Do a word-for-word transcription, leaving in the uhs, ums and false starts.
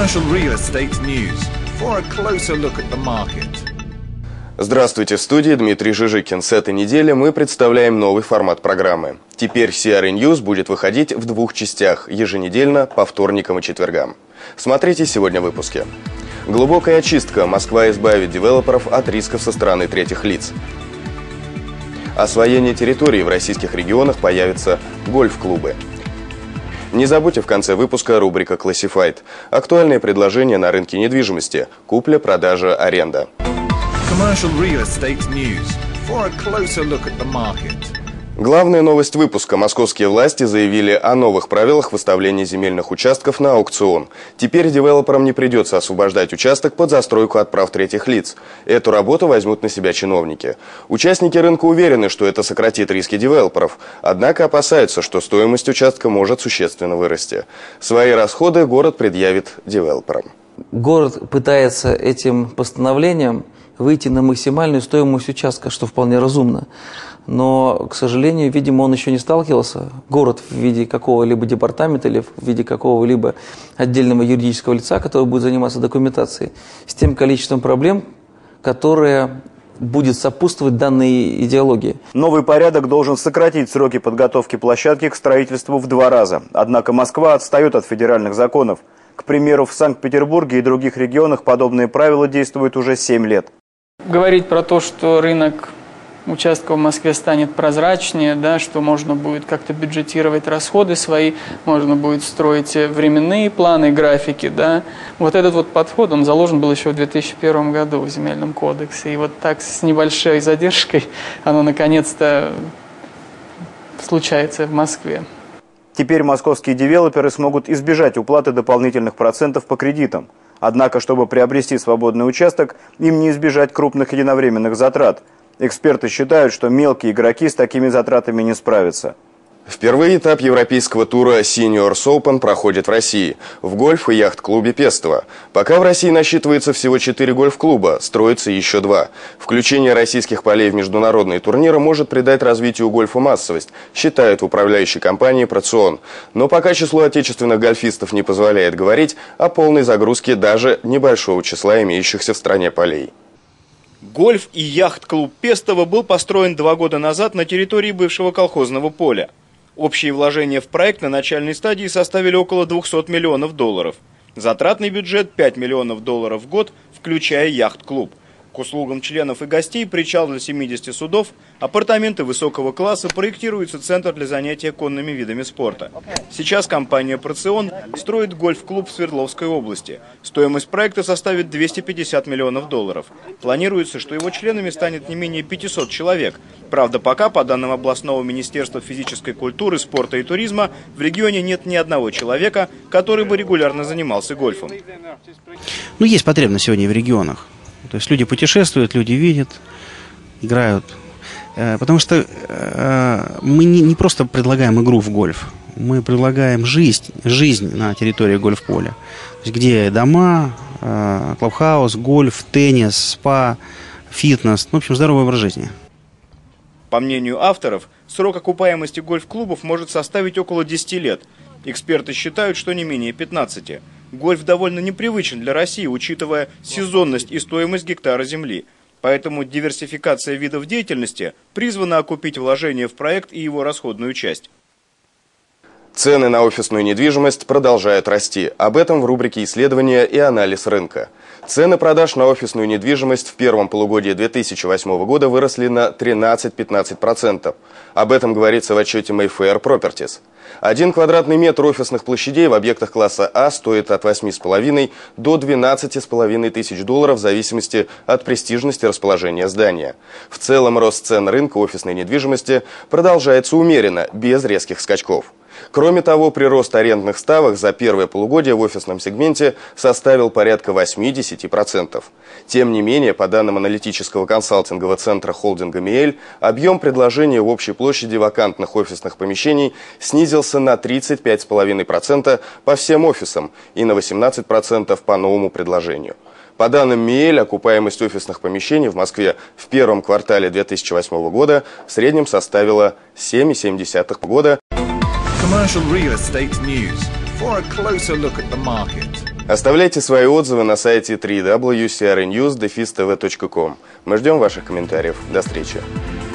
Commercial Real Estate News for a closer look at the market. Здравствуйте, в студии Дмитрий Жижикин. С этой недели мы представляем новый формат программы. Теперь си ар и News будет выходить в двух частях, еженедельно, по вторникам и четвергам. Смотрите сегодня в выпуске. Глубокая очистка. Москва избавит девелоперов от рисков со стороны третьих лиц. Освоение территорий. В российских регионах появятся гольф-клубы. Не забудьте в конце выпуска рубрика Classified. Актуальные предложения на рынке недвижимости. Купля, продажа, аренда. Commercial Real Estate News for a closer look at the market. Главная новость выпуска. Московские власти заявили о новых правилах выставления земельных участков на аукцион. Теперь девелоперам не придется освобождать участок под застройку от прав третьих лиц. Эту работу возьмут на себя чиновники. Участники рынка уверены, что это сократит риски девелоперов, однако опасаются, что стоимость участка может существенно вырасти. Свои расходы город предъявит девелоперам. Город пытается этим постановлением выйти на максимальную стоимость участка, что вполне разумно. Но, к сожалению, видимо, он еще не сталкивался, город в виде какого-либо департамента или в виде какого-либо отдельного юридического лица, который будет заниматься документацией, с тем количеством проблем, которые будет сопутствовать данной идеологии. Новый порядок должен сократить сроки подготовки площадки к строительству в два раза. Однако Москва отстает от федеральных законов. К примеру, в Санкт-Петербурге и других регионах подобные правила действуют уже семь лет. Говорить про то, что рынок участка в Москве станет прозрачнее, да, что можно будет как-то бюджетировать расходы свои, можно будет строить временные планы, графики. Да. Вот этот вот подход, он заложен был еще в две тысячи первом году в Земельном кодексе. И вот так с небольшой задержкой оно наконец-то случается в Москве. Теперь московские девелоперы смогут избежать уплаты дополнительных процентов по кредитам. Однако, чтобы приобрести свободный участок, им не избежать крупных единовременных затрат. Эксперты считают, что мелкие игроки с такими затратами не справятся. Впервые этап европейского тура Seniors Open проходит в России, в гольф- и яхт-клубе Пестово. Пока в России насчитывается всего четыре гольф-клуба, строится еще два. Включение российских полей в международные турниры может придать развитию гольфа массовость, считают в управляющей компании «Процион». Но пока число отечественных гольфистов не позволяет говорить о полной загрузке даже небольшого числа имеющихся в стране полей. Гольф- и яхт-клуб Пестово был построен два года назад на территории бывшего колхозного поля. Общие вложения в проект на начальной стадии составили около двухсот миллионов долларов. Затратный бюджет пять миллионов долларов в год, включая яхт-клуб. К услугам членов и гостей причал для семидесяти судов, апартаменты высокого класса, проектируется центр для занятия конными видами спорта. Сейчас компания «Процион» строит гольф-клуб в Свердловской области. Стоимость проекта составит двести пятьдесят миллионов долларов. Планируется, что его членами станет не менее пятисот человек. Правда, пока, по данным областного министерства физической культуры, спорта и туризма, в регионе нет ни одного человека, который бы регулярно занимался гольфом. Ну, есть потребность сегодня в регионах. То есть люди путешествуют, люди видят, играют. Потому что мы не просто предлагаем игру в гольф, мы предлагаем жизнь, жизнь на территории гольф-поля. То есть где дома, клабхаус, гольф, теннис, спа, фитнес, ну, в общем, здоровый образ жизни. По мнению авторов, срок окупаемости гольф-клубов может составить около десяти лет. Эксперты считают, что не менее пятнадцати. Гольф довольно непривычен для России, учитывая сезонность и стоимость гектара земли. Поэтому диверсификация видов деятельности призвана окупить вложения в проект и его расходную часть. Цены на офисную недвижимость продолжают расти. Об этом в рубрике «Исследования и анализ рынка». Цены продаж на офисную недвижимость в первом полугодии две тысячи восьмого года выросли на тринадцать-пятнадцать процентов. Об этом говорится в отчете Mayfair Properties. Один квадратный метр офисных площадей в объектах класса А стоит от восьми с половиной до двенадцати с половиной тысяч долларов в зависимости от престижности расположения здания. В целом рост цен рынка офисной недвижимости продолжается умеренно, без резких скачков. Кроме того, прирост арендных ставок за первое полугодие в офисном сегменте составил порядка восьмидесяти процентов. Тем не менее, по данным аналитического консалтингового центра холдинга МИЭЛЬ, объем предложения в общей площади вакантных офисных помещений снизился на тридцать пять целых пять десятых процента по всем офисам и на восемнадцать процентов по новому предложению. По данным МИЭЛЬ, окупаемость офисных помещений в Москве в первом квартале две тысячи восьмого года в среднем составила семь целых семь десятых года. Commercial Real Estate News for a closer look at the market. Оставляйте свои отзывы на сайте дабл ю дабл ю дабл ю точка си ар и ньюс точка ти ви точка ком. Мы ждем ваших комментариев. До встречи.